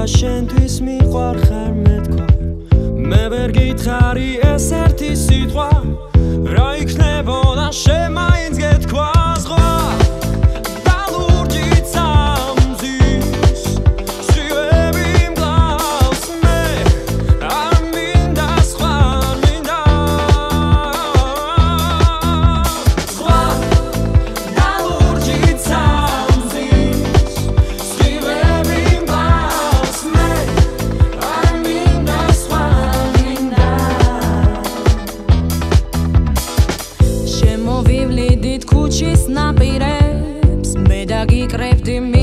შენთვის მიყვარ ხარ მეთქვა მე ვერ გითხარი ეს ერთი სიტყვა რა იქნებოდა შენ მაინც გეთქვა ზღვა და ლურჯი წამზის სვივები მგლავს მე არ მინდა სხვა არ მინდა ზღვა და ლურჯი წამზის სვივები მგლავს მე არ მინდა სხვა არ მინდა შემოვივლიდით ქუჩის ნაპირებს მე დაგიკრებდი